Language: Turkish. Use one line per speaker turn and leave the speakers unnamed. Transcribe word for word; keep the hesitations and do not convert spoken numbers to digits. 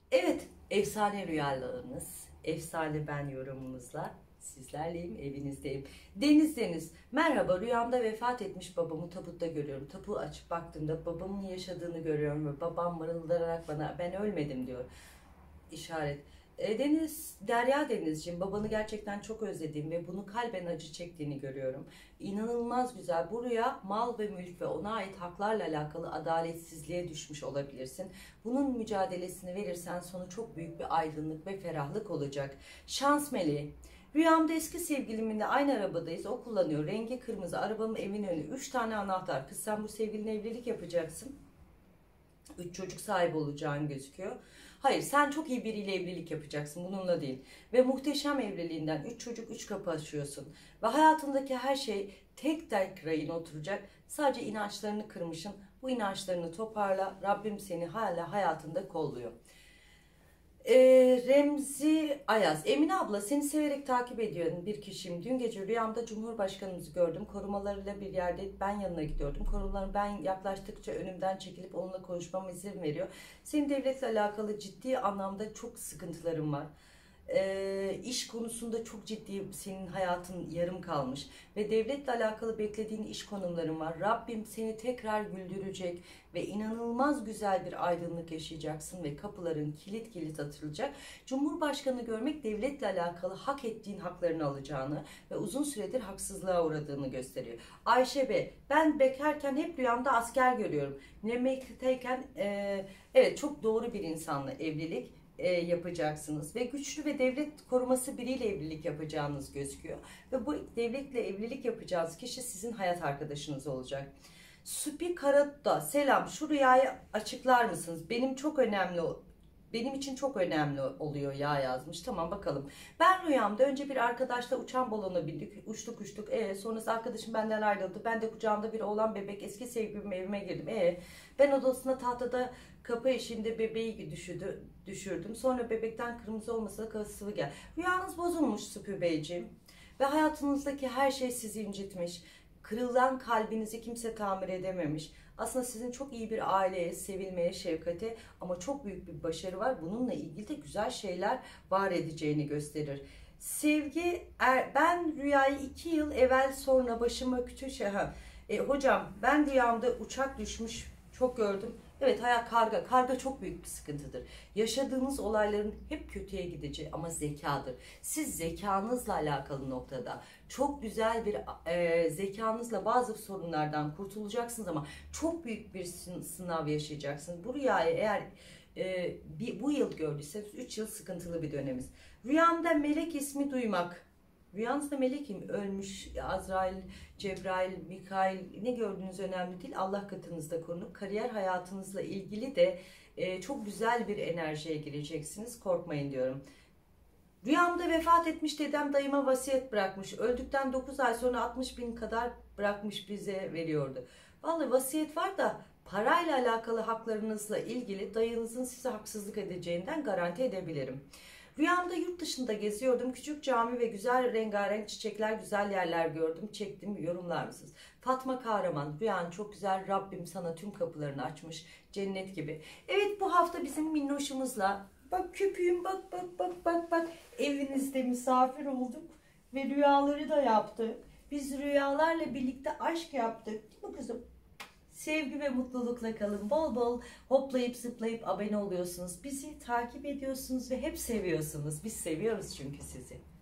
Evet, efsane rüyalarınız, efsane ben yorumumuzla sizlerleyim, evinizdeyim. Deniz Deniz, merhaba, rüyamda vefat etmiş babamı tabutta görüyorum. Tapuğu açıp baktığımda babamın yaşadığını görüyorum ve babam mırıldanarak bana ben ölmedim diyor. İşaret. E, Deniz, Derya Denizciğim, babanı gerçekten çok özlediğim ve bunu kalben acı çektiğini görüyorum. İnanılmaz güzel. Bu rüya mal ve mülk ve ona ait haklarla alakalı adaletsizliğe düşmüş olabilirsin. Bunun mücadelesini verirsen sonu çok büyük bir aydınlık ve ferahlık olacak. Şans meleği. Rüyamda eski sevgilimle aynı arabadayız. O kullanıyor. Rengi kırmızı. Arabamın evin önü. Üç tane anahtar. Kız sen bu sevgilinle evlilik yapacaksın. Üç çocuk sahibi olacağın gözüküyor. Hayır, sen çok iyi biriyle evlilik yapacaksın, bununla değil. Ve muhteşem evliliğinden üç çocuk üç kapı açıyorsun. Ve hayatındaki her şey tek tek rayına oturacak. Sadece inançlarını kırmışsın. Bu inançlarını toparla. Rabbim seni hala hayatında kolluyor. Ee, Remzi Ayaz. Emine abla, seni severek takip ediyorum bir kişiyim. Dün gece rüyamda Cumhurbaşkanımızı gördüm. Korumalarıyla bir yerde ben yanına gidiyordum. Korumalar ben yaklaştıkça önümden çekilip onunla konuşmama izin veriyor. Senin devletle alakalı ciddi anlamda çok sıkıntılarım var. Ee, iş konusunda çok ciddi senin hayatın yarım kalmış ve devletle alakalı beklediğin iş konumların var. Rabbim seni tekrar güldürecek ve inanılmaz güzel bir aydınlık yaşayacaksın ve kapıların kilit kilit atılacak. Cumhurbaşkanı görmek devletle alakalı hak ettiğin haklarını alacağını ve uzun süredir haksızlığa uğradığını gösteriyor. Ayşe B, ben bekarken hep rüyamda asker görüyorum. Memlekteyken e, evet, çok doğru bir insanla evlilik e, yapacaksınız ve güçlü ve devlet koruması biriyle evlilik yapacağınız gözüküyor ve bu devletle evlilik yapacağınız kişi sizin hayat arkadaşınız olacak. Supi Karatta, selam, şu rüyayı açıklar mısınız? Benim çok önemli benim için çok önemli oluyor ya, yazmış. Tamam, bakalım. Ben rüyamda önce bir arkadaşla uçan balona bindik. Uçtuk uçtuk. E, sonrası arkadaşım benden ayrıldı. Ben de kucağımda bir oğlan bebek, eski sevgilim, evime girdim. E, ben odasına tahtada kapı eşiğinde bebeği düşürdü, düşürdüm. Sonra bebekten kırmızı olmasa da kafası sıvı gel. Rüyanız bozulmuş Süpü Beyciğim. Ve hayatınızdaki her şey sizi incitmiş. Kırılan kalbinizi kimse tamir edememiş. Aslında sizin çok iyi bir aileye, sevilmeye, şefkate ama çok büyük bir başarı var. Bununla ilgili de güzel şeyler var edeceğini gösterir. Sevgi, er, ben rüyayı iki yıl evvel sonra başıma kötü şey... Ha, e, hocam, ben rüyamda uçak düşmüş çok gördüm. Evet, hayat karga. Karga çok büyük bir sıkıntıdır. Yaşadığınız olayların hep kötüye gideceği ama zekadır. Siz zekanızla alakalı noktada çok güzel bir e, zekanızla bazı sorunlardan kurtulacaksınız ama çok büyük bir sınav yaşayacaksınız. Bu rüyayı eğer e, bir, bu yıl gördüyseniz üç yıl sıkıntılı bir dönemimiz. Rüyamda melek ismi duymak. Rüyanızda melekim ölmüş, Azrail, Cebrail, Mikail, ne gördüğünüz önemli değil. Allah katınızda korunup kariyer hayatınızla ilgili de e, çok güzel bir enerjiye gireceksiniz. Korkmayın diyorum. Rüyamda vefat etmiş dedem dayıma vasiyet bırakmış. Öldükten dokuz ay sonra altmış bin kadar bırakmış, bize veriyordu. Vallahi vasiyet var da parayla alakalı haklarınızla ilgili dayınızın size haksızlık edeceğinden garanti edebilirim. Rüyamda yurt dışında geziyordum. Küçük cami ve güzel rengarenk çiçekler, güzel yerler gördüm. Çektim, yorumlar mısınız? Fatma Kahraman, rüyan çok güzel. Rabbim sana tüm kapılarını açmış. Cennet gibi. Evet, bu hafta bizim minnoşumuzla, bak köpüğüm, bak bak bak bak bak, evinizde misafir olduk ve rüyaları da yaptık. Biz rüyalarla birlikte aşk yaptık. Değil mi kızım? Sevgi ve mutlulukla kalın. Bol bol hoplayıp zıplayıp abone oluyorsunuz. Bizi takip ediyorsunuz ve hep seviyorsunuz. Biz seviyoruz çünkü sizi.